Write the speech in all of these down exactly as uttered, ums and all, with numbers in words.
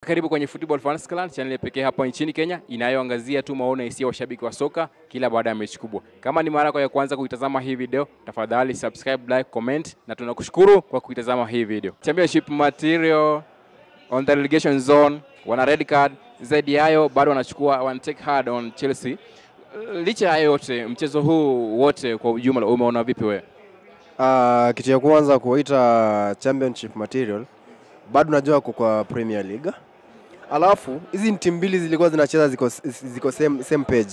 karibu kwenye Football Fans Clan, channel pekee hapa nchini Kenya inayoangazia tu maono hisia wa shabiki wa soka kila baada ya mechi kubwa. Kama ni mara yako ya kwanza kuitazama hii video, tafadhali subscribe, like, comment na tunakushukuru kwa kuitazama hii video. Championship material on the relegation zone, wana red card, zaidi hayo bado wanachukua one take hard on Chelsea. Licha ya yote, mchezo huu wote kwa ujumla umeona vipi wewe? Uh, kitu ya kwanza kuita championship material, bado najua kwa Premier League. Alafu hizi timu mbili zilikuwa zinacheza ziko ziko same same page.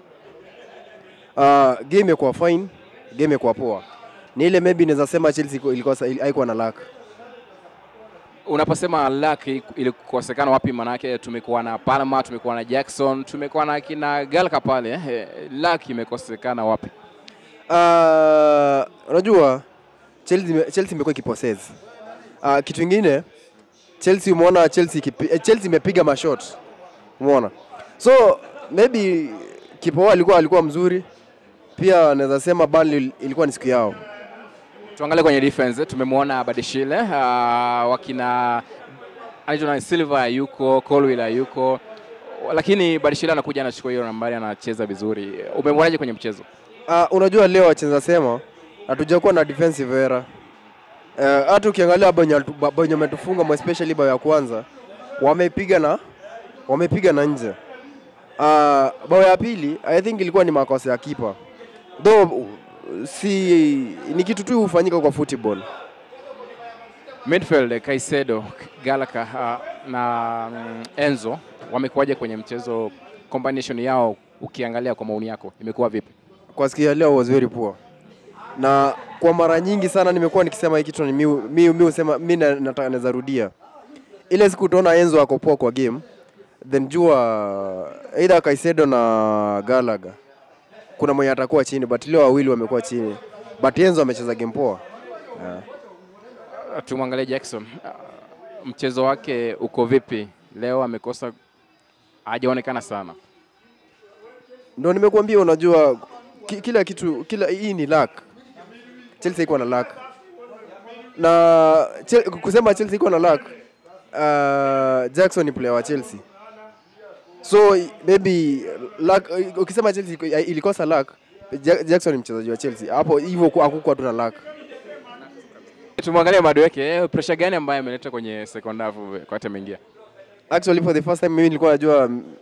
Uh, game kwa fine, game kwa poa. Ni ile maybe naweza sema Chelsea ilikuwa haikuwa na luck. Unaposema luck ilikosekana wapi? Manake tumekuwa na Palmer, tumekuwa na Jackson, tumekuwa na kina Galka pale. Eh, luck imekosekana wapi? Uh, unajua Chelsea Chelsea imekuwa ikipossess. Uh, kitu kingine Chelsea umeona Chelsea kipi, Chelsea imepiga mashot. Umeona? So maybe kipa alikuwa alikuwa mzuri. Pia naweza sema Burnley ilikuwa ni siku yao. Tuangalie kwenye defense, tumemwona Badishile, uh, wakina Anthony Silva yuko, Colwill yuko. Lakini Badishile anakuja anachukua hiyo nambari, anacheza vizuri. Umemwonaje kwenye mchezo? Uh, unajua leo wacheza sema hatujakuwa na defensive era. Uh, hata ukiangalia bonyo umetufunga especially bao ya kwanza, wamepiga na wamepiga na nje. Uh, bao ya pili I think ilikuwa ni makosa ya keeper. Though si ni kitu tu hufanyika kwa football. Midfield Caicedo, Galaka uh, na um, Enzo wamekuwaje kwenye mchezo? Combination yao ukiangalia kwa maoni yako imekuwa vipi? Kwa siku ya leo was very poor. Na kwa mara nyingi sana nimekuwa nikisema hiki kitu ni mimi mimi usema mimi nataka naweza rudia. Ile siku utaona Enzo ako poa kwa game, then jua either Caicedo na Gallagher kuna mmoja atakuwa chini, but leo wawili wamekuwa chini. But Enzo amecheza game poa. Yeah. Tumwangalie Jackson. Uh, mchezo wake uko vipi? Leo amekosa, hajaonekana sana. Ndio nimekuambia, unajua kila kitu kila hii ni luck. Chelsea iko na luck. Na kusema Chelsea iko na luck, uh, Jackson ni player wa Chelsea. So maybe luck, ukisema Chelsea ilikosa luck, Jackson ni mchezaji wa Chelsea. Hapo hivyo hakukuwa tu na luck. Tumwangalie Madueke, pressure gani ambayo ameleta kwenye second half kwa time ingia? Actually for the first time mimi nilikuwa najua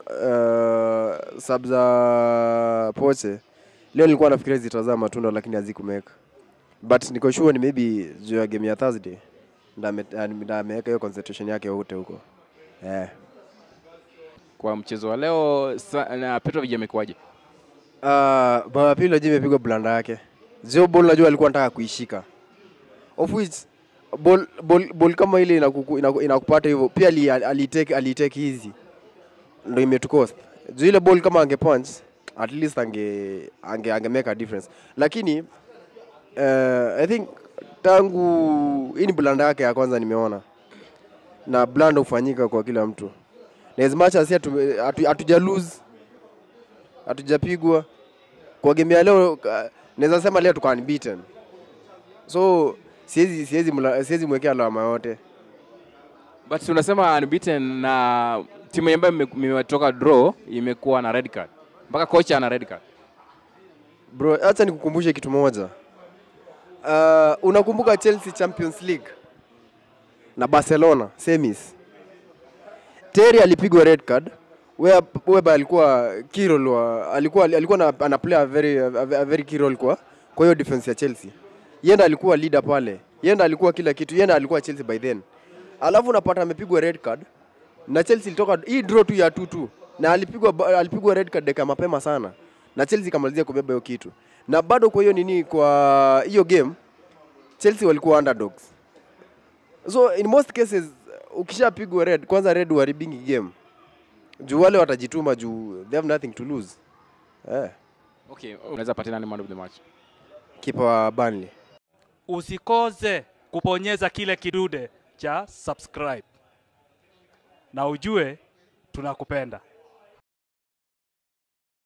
uh, sub za Poche. Leo nilikuwa nafikiria zitazama matunda lakini hazikumeka. But niko sure ni maybe juu ya game ya Thursday ndio ameweka hiyo concentration yake yote huko. Eh. Yeah. Kwa mchezo wa leo na Petrovic amekuaje? Ah, uh, bao pili leo imepigwa blanda yake. Zio ball najua alikuwa anataka kuishika. Of which ball ball, ball kama ile inakupata inaku, hivyo pia alitake alitake hizi. Ndio imetukost. Zio ile ball kama ange punch at least ange ange, ange make a difference. Lakini uh, I think tangu hii ni blanda yake ya kwanza nimeona. Na blanda ufanyika kwa kila mtu. Na as much as hatuja lose, hatujapigwa kwa game ya leo, uh, naweza sema leo tuko unbeaten. So siwezi siwezi siwezi mwekea alama yote. But tunasema unbeaten na timu ambayo imetoka draw imekuwa na red card. Mpaka kocha ana red card. Bro, acha nikukumbushe kitu moja. Uh, unakumbuka Chelsea Champions League na Barcelona semis? Terry alipigwa red card where where alikuwa key role wa, alikuwa alikuwa na, ana play a very a, a very key role kwa kwa hiyo defense ya Chelsea. Yenda alikuwa leader pale. Yenda alikuwa kila kitu. Yenda alikuwa Chelsea by then. Alafu unapata amepigwa red card na Chelsea ilitoka hii draw tu ya two two na alipigwa alipigwa red card dakika mapema sana. Na Chelsea kamalizia kubeba hiyo kitu. Na bado kwa hiyo nini kwa hiyo game Chelsea walikuwa underdogs. So in most cases ukishapigwa red, kwanza red waribingi game. Juu wale watajituma juu they have nothing to lose. Eh. Okay, unaweza patina ni man of the match. Kipa Burnley. Usikose kuponyeza kile kidude cha subscribe. Na ujue tunakupenda.